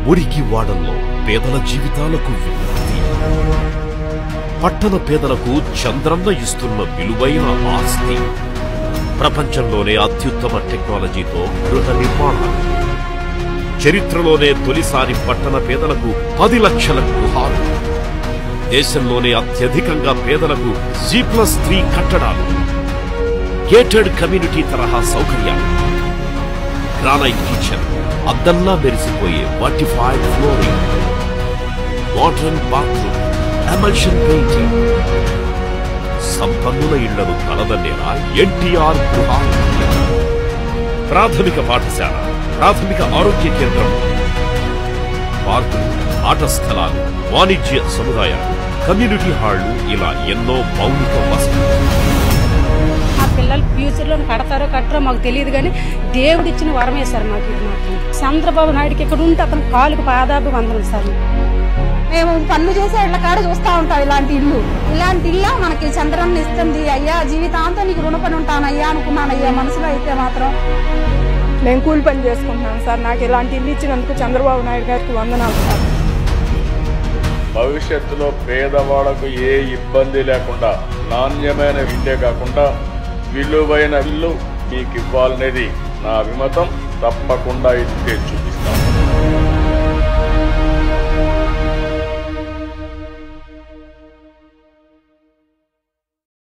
మురికి వాడల్లో పేదల జీవితాలకు విముక్తి, పట్టణ పేదలకు చంద్రన్న ఇస్తున్న విలువైన ఆస్తి, ప్రపంచంలోనే అత్యుత్తమ టెక్నాలజీతో గృహ నిర్మాణాలు, చరిత్రలోనే తొలిసారి పట్టణ పేదలకు 10 లక్షల గృహాలు, దేశంలోనే అత్యధికంగా పేదలకు G+3 కట్టడాలు, గేటెడ్ కమ్యూనిటీ తరహా సౌకర్యాలు, గ్రానైట్ కిచెన్, అద్దంలా మెరిసిపోయే vitrified flooring, modern bathroom, emulsion painting, సంపన్నుల ఇళ్లను కలదన్నేలా ఎన్టీఆర్ గృహాలు, ప్రాథమిక పాఠశాల, ప్రాథమిక ఆరోగ్య కేంద్రం, పార్కులు, ఆట స్థలాలు, వాణిజ్య సముదాయాలు, కమ్యూనిటీ హాళ్లు, ఇలా ఎన్నో మౌలిక వసతులు. ఆ పిల్లలు ఫ్యూచర్ లో కడతారో కట్టరో మాకు తెలియదు, కానీ దేవుడిచ్చిన వరమే సార్ మాకు. ఇది మాత్రం చంద్రబాబు నాయుడుకి ఇక్కడ ఉంటే అతను కాలుకు పాదాపు వందనం సార్. మేము పనులు చేసే ఇళ్ల కాడ చూస్తూ ఉంటాం. ఇలాంటి ఇల్లు మనకి చంద్రన్న ఇస్తుంది. అయ్యా జీవితాంతం నీకు రుణపడి ఉంటాను అయ్యా అనుకున్నాను. అయ్యా మనసులో అయితే మాత్రం మేము కూలి పని చేసుకుంటున్నాం సార్. నాకు ఇలాంటి ఇల్లు ఇచ్చినందుకు చంద్రబాబు నాయుడు గారికి వందనాలు సార్. భవిష్యత్తులో పేదవాళ్లకు ఏ ఇబ్బంది లేకుండా నాణ్యమైన విద్య కాకుండా విలువైన ఇల్లు మీకు ఇవ్వాలనేది నా అభిమతం. తప్పకుండా ఇది చూపిస్తాను.